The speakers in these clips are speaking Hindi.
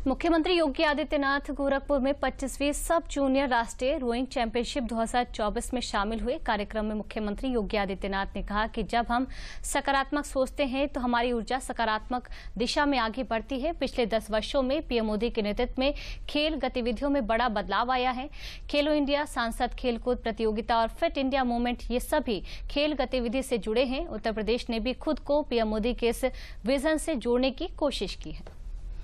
मुख्यमंत्री योगी आदित्यनाथ गोरखपुर में 25वीं सब जूनियर राष्ट्रीय रोइंग चैंपियनशिप 2024 में शामिल हुए। कार्यक्रम में मुख्यमंत्री योगी आदित्यनाथ ने कहा कि जब हम सकारात्मक सोचते हैं तो हमारी ऊर्जा सकारात्मक दिशा में आगे बढ़ती है। पिछले 10 वर्षों में पीएम मोदी के नेतृत्व में खेल गतिविधियों में बड़ा बदलाव आया है। खेलो इंडिया, सांसद खेलकूद प्रतियोगिता और फिट इंडिया मूवमेंट, ये सभी खेल गतिविधि से जुड़े हैं। उत्तर प्रदेश ने भी खुद को पीएम मोदी के इस विजन से जोड़ने की कोशिश की है।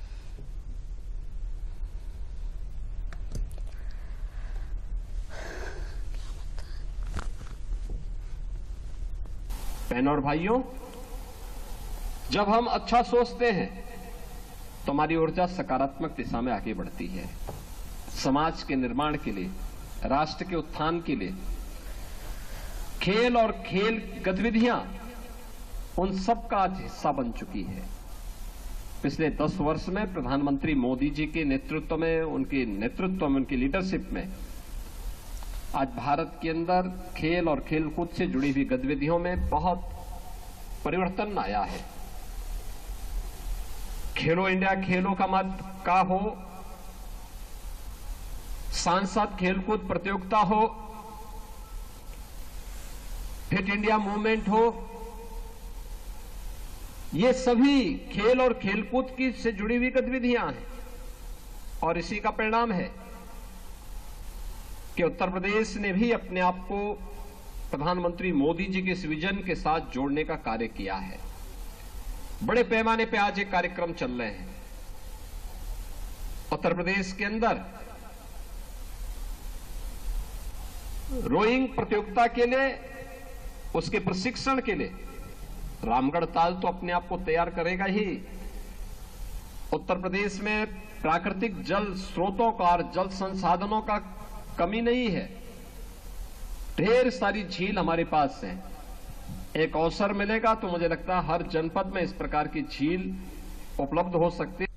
बहनों और भाइयों, जब हम अच्छा सोचते हैं तो हमारी ऊर्जा सकारात्मक दिशा में आगे बढ़ती है। समाज के निर्माण के लिए, राष्ट्र के उत्थान के लिए खेल और खेल गतिविधियां उन सब का आज हिस्सा बन चुकी है। पिछले 10 वर्ष में प्रधानमंत्री मोदी जी के नेतृत्व में, उनकी लीडरशिप में आज भारत के अंदर खेल और खेलकूद से जुड़ी हुई गतिविधियों में बहुत परिवर्तन आया है। खेलो इंडिया खेलों का मत का हो, सांसद खेलकूद प्रतियोगिता हो, फिट इंडिया मूवमेंट हो, ये सभी खेल और खेलकूद की से जुड़ी हुई गतिविधियां हैं और इसी का परिणाम है कि उत्तर प्रदेश ने भी अपने आप को प्रधानमंत्री मोदी जी के इस विजन के साथ जोड़ने का कार्य किया है। बड़े पैमाने पे आज एक कार्यक्रम चल रहे हैं। उत्तर प्रदेश के अंदर रोइंग प्रतियोगिता के लिए, उसके प्रशिक्षण के लिए रामगढ़ ताल तो अपने आप को तैयार करेगा ही। उत्तर प्रदेश में प्राकृतिक जल स्रोतों का और जल संसाधनों का कमी नहीं है। ढेर सारी झील हमारे पास है। एक अवसर मिलेगा तो मुझे लगता है हर जनपद में इस प्रकार की झील उपलब्ध हो सकती है।